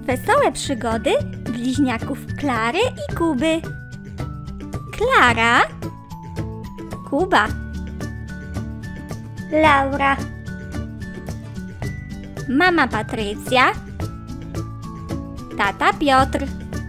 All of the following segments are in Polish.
Wesołe przygody bliźniaków Klary i Kuby. Klara, Kuba, Laura, mama Patrycja, tata Piotr.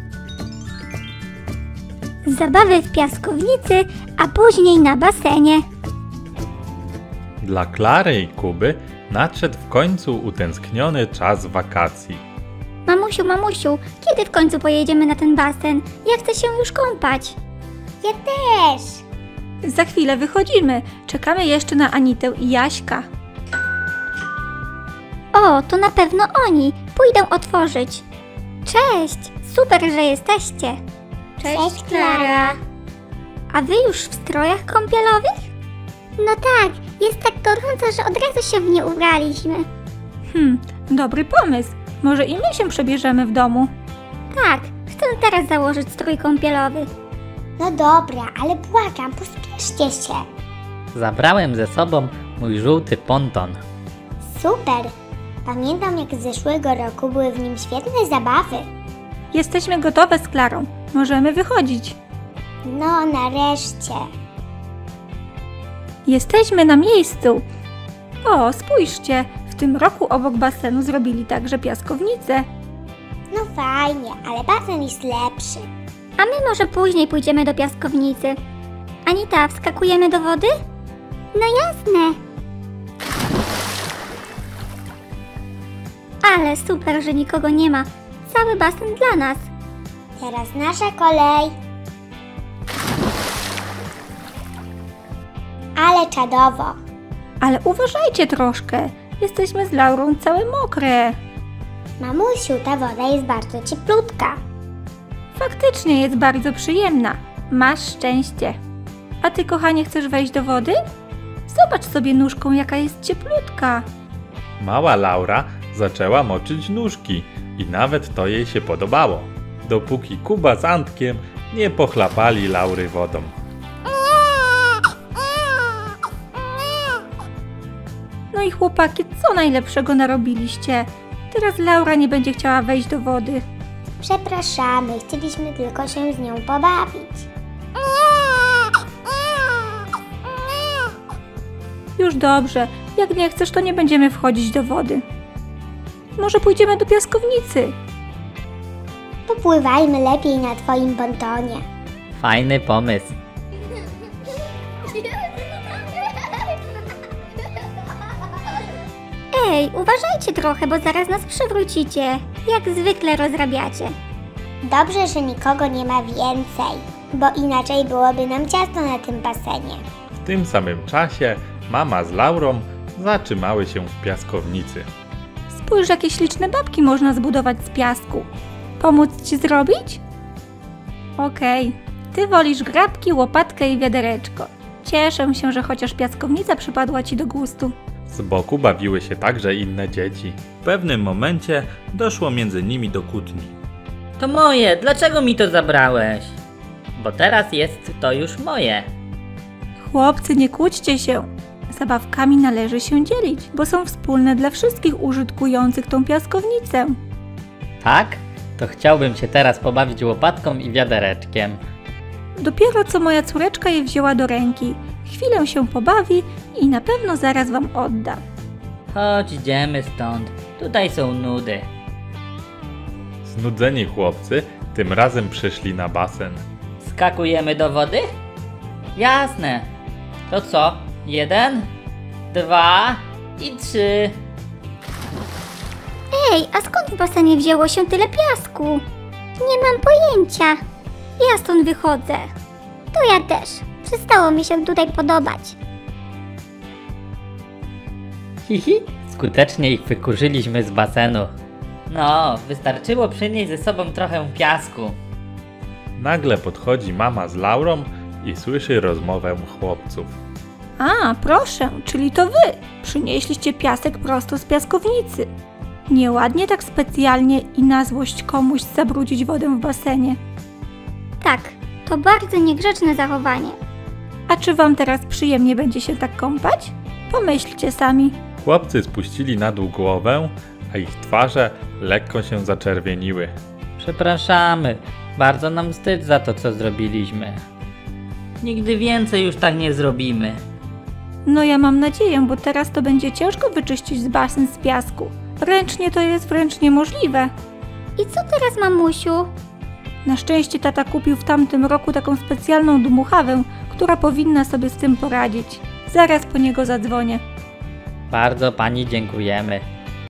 Zabawy w piaskownicy, a później na basenie. Dla Klary i Kuby nadszedł w końcu utęskniony czas wakacji. Mamusiu, kiedy w końcu pojedziemy na ten basen? Ja chcę się już kąpać. Ja też. Za chwilę wychodzimy. Czekamy jeszcze na Anitę i Jaśka. O, to na pewno oni. Pójdę otworzyć. Cześć, super, że jesteście. Cześć, Klara. A wy już w strojach kąpielowych? No tak, jest tak gorąco, że od razu się w nie ubraliśmy. Dobry pomysł. Może i my się przebierzemy w domu? Tak, chcę teraz założyć strój kąpielowy. No dobra, ale błagam, pospieszcie się. Zabrałem ze sobą mój żółty ponton. Super. Pamiętam, jak z zeszłego roku były w nim świetne zabawy. Jesteśmy gotowe z Klarą. Możemy wychodzić. No, nareszcie. Jesteśmy na miejscu. O, spójrzcie, w tym roku obok basenu zrobili także piaskownicę. No fajnie, ale basen jest lepszy. A my może później pójdziemy do piaskownicy. Anita, wskakujemy do wody? No jasne. Ale super, że nikogo nie ma. Cały basen dla nas. Teraz nasza kolej. Ale czadowo. Ale uważajcie troszkę. Jesteśmy z Laurą całe mokre. Mamusiu, ta woda jest bardzo cieplutka. Faktycznie jest bardzo przyjemna. Masz szczęście. A ty, kochanie, chcesz wejść do wody? Zobacz sobie nóżką, jaka jest cieplutka. Mała Laura zaczęła moczyć nóżki i nawet to jej się podobało, dopóki Kuba z Antkiem nie pochlapali Laury wodą. No i chłopaki, co najlepszego narobiliście? Teraz Laura nie będzie chciała wejść do wody. Przepraszamy, chcieliśmy tylko się z nią pobawić. Już dobrze, jak nie chcesz, to nie będziemy wchodzić do wody. Może pójdziemy do piaskownicy? Popływajmy lepiej na twoim pontonie. Fajny pomysł. Ej, uważajcie trochę, bo zaraz nas przewrócicie. Jak zwykle rozrabiacie. Dobrze, że nikogo nie ma więcej, bo inaczej byłoby nam ciasno na tym basenie. W tym samym czasie mama z Laurą zatrzymały się w piaskownicy. Spójrz, jakie śliczne babki można zbudować z piasku. Pomóc ci zrobić? Okej. Ty wolisz grabki, łopatkę i wiadereczko. Cieszę się, że chociaż piaskownica przypadła ci do gustu. Z boku bawiły się także inne dzieci. W pewnym momencie doszło między nimi do kłótni. To moje, dlaczego mi to zabrałeś? Bo teraz jest to już moje. Chłopcy, nie kłóćcie się. Zabawkami należy się dzielić, bo są wspólne dla wszystkich użytkujących tą piaskownicę. Tak? To chciałbym się teraz pobawić łopatką i wiadereczkiem. Dopiero co moja córeczka je wzięła do ręki. Chwilę się pobawi i na pewno zaraz wam odda. Chodź, idziemy stąd. Tutaj są nudy. Znudzeni chłopcy tym razem przyszli na basen. Skakujemy do wody? Jasne. To co? 1, 2 i 3. Ej, a skąd w basenie wzięło się tyle piasku? Nie mam pojęcia. Ja stąd wychodzę. To ja też. Przestało mi się tutaj podobać. Hihi, skutecznie ich wykurzyliśmy z basenu. No, wystarczyło przynieść ze sobą trochę piasku. Nagle podchodzi mama z Laurą i słyszy rozmowę chłopców. A, proszę, czyli to wy przynieśliście piasek prosto z piaskownicy. Nieładnie tak specjalnie i na złość komuś zabrudzić wodę w basenie. Tak, to bardzo niegrzeczne zachowanie. A czy wam teraz przyjemnie będzie się tak kąpać? Pomyślcie sami. Chłopcy spuścili na dół głowę, a ich twarze lekko się zaczerwieniły. Przepraszamy, bardzo nam wstyd za to, co zrobiliśmy. Nigdy więcej już tak nie zrobimy. No ja mam nadzieję, bo teraz to będzie ciężko wyczyścić basen z piasku. Ręcznie to jest wręcz niemożliwe. I co teraz, mamusiu? Na szczęście tata kupił w tamtym roku taką specjalną dmuchawę, która powinna sobie z tym poradzić. Zaraz po niego zadzwonię. Bardzo pani dziękujemy.